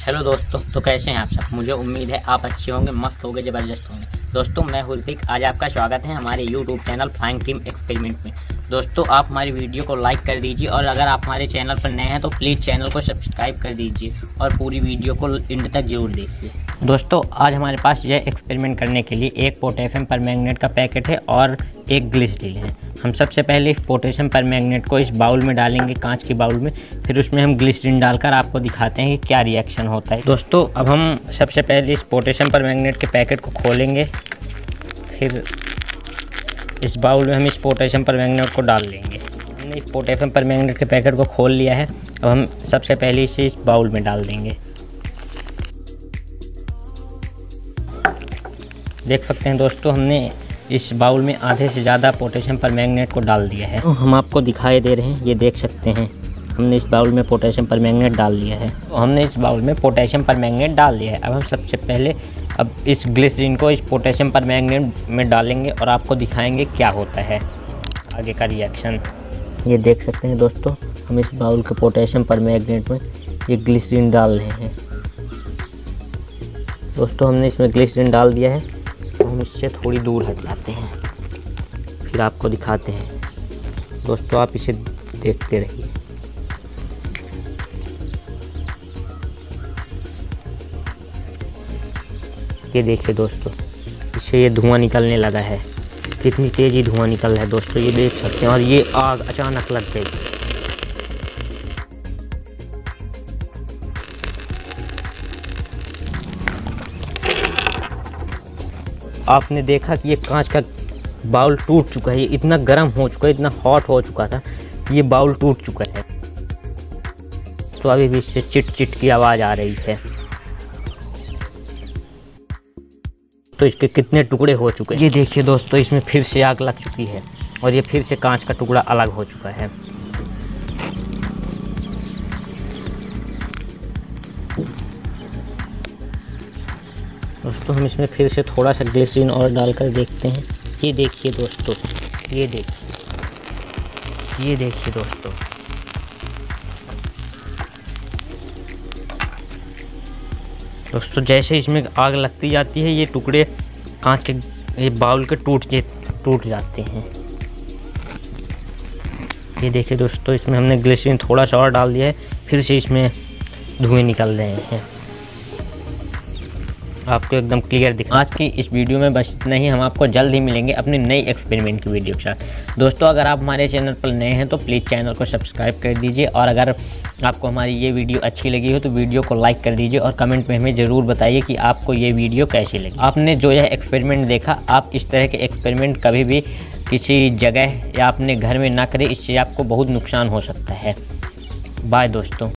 Hello दोस्तों, तो कैसे हैं आप सब। मुझे उम्मीद है आप अच्छे होंगे, मस्त होंगे, ज़बरदस्त होंगे। दोस्तों मैं ऋतिक, आज आपका स्वागत है हमारे YouTube channel flying team experiment में। दोस्तों आप हमारी वीडियो को लाइक कर दीजिए और अगर आप हमारे चैनल पर नए हैं तो प्लीज़ चैनल को सब्सक्राइब कर दीजिए और पूरी वीडियो को एंड तक जरूर देखिए। दोस्तों आज हमारे पास यह एक्सपेरिमेंट करने के लिए एक पोटेशियम परमैंगनेट का पैकेट है और एक ग्लिसरीन है। हम सबसे पहले इस पोटेशियम परमैंगनेट को इस बाउल में डालेंगे, कांच के बाउल में, फिर उसमें हम ग्लिसरीन डालकर आपको दिखाते हैं कि क्या रिएक्शन होता है। दोस्तों अब हम सबसे पहले इस पोटेशियम परमैंगनेट के पैकेट को खोलेंगे, फिर इस बाउल में हम इस पोटेशियम परमैंगनेट को डाल लेंगे। हमने इस पोटेशियम परमैंगनेट के पैकेट को खोल लिया है। अब हम सबसे पहले इसे इस बाउल में डाल देंगे। देख सकते हैं दोस्तों, हमने इस बाउल में आधे से ज़्यादा पोटेशियम परमैंगनेट को डाल दिया है। तो हम आपको दिखाई दे रहे हैं, ये देख सकते हैं हमने इस बाउल में पोटेशियम परमैंगनेट डाल दिया है। तो हमने इस बाउल में पोटेशियम परमैंगनेट डाल दिया है। अब हम सबसे पहले अब इस ग्लिसरीन को इस पोटेशियम परमैंगनेट में डालेंगे और आपको दिखाएंगे क्या होता है आगे का रिएक्शन। ये देख सकते हैं दोस्तों, हम इस बाउल के पोटेशियम परमैंगनेट में ये ग्लिसरीन डाल रहे हैं। दोस्तों हमने इसमें ग्लिसरीन डाल दिया है, तो हम इससे थोड़ी दूर हट जाते हैं, फिर आपको दिखाते हैं। दोस्तों आप इसे देखते रहिए। ये देखिए दोस्तों, इससे ये धुआं निकलने लगा है। कितनी तेज़ी धुआं निकल रहा है दोस्तों, ये देख सकते हैं। और ये आग अचानक लग गई। आपने देखा कि ये कांच का बाउल टूट चुका है। ये इतना गर्म हो चुका है, इतना हॉट हो चुका था, ये बाउल टूट चुका है। तो अभी भी इससे चिट चिट की आवाज़ आ रही है। तो इसके कितने टुकड़े हो चुके हैं ये देखिए दोस्तों, इसमें फिर से आग लग चुकी है और ये फिर से कांच का टुकड़ा अलग हो चुका है। दोस्तों हम इसमें फिर से थोड़ा सा ग्लिसरीन और डालकर देखते हैं। ये देखिए दोस्तों, ये देखिए दोस्तों, जैसे इसमें आग लगती जाती है ये टुकड़े कांच के ये बाउल के टूट जाते हैं। ये देखिए दोस्तों, इसमें हमने ग्लिसरीन थोड़ा सा और डाल दिया है, फिर से इसमें धुएं निकल रहे हैं। आपको एकदम क्लियर दिखा। आज की इस वीडियो में बस इतना ही। हम आपको जल्द ही मिलेंगे अपनी नई एक्सपेरिमेंट की वीडियो के साथ। दोस्तों अगर आप हमारे चैनल पर नए हैं तो प्लीज़ चैनल को सब्सक्राइब कर दीजिए और अगर आपको हमारी ये वीडियो अच्छी लगी हो तो वीडियो को लाइक कर दीजिए और कमेंट में हमें ज़रूर बताइए कि आपको ये वीडियो कैसी लगी। आपने जो यह एक्सपेरिमेंट देखा, आप इस तरह के एक्सपेरिमेंट कभी भी किसी जगह या अपने घर में ना करें, इससे आपको बहुत नुकसान हो सकता है। बाय दोस्तों।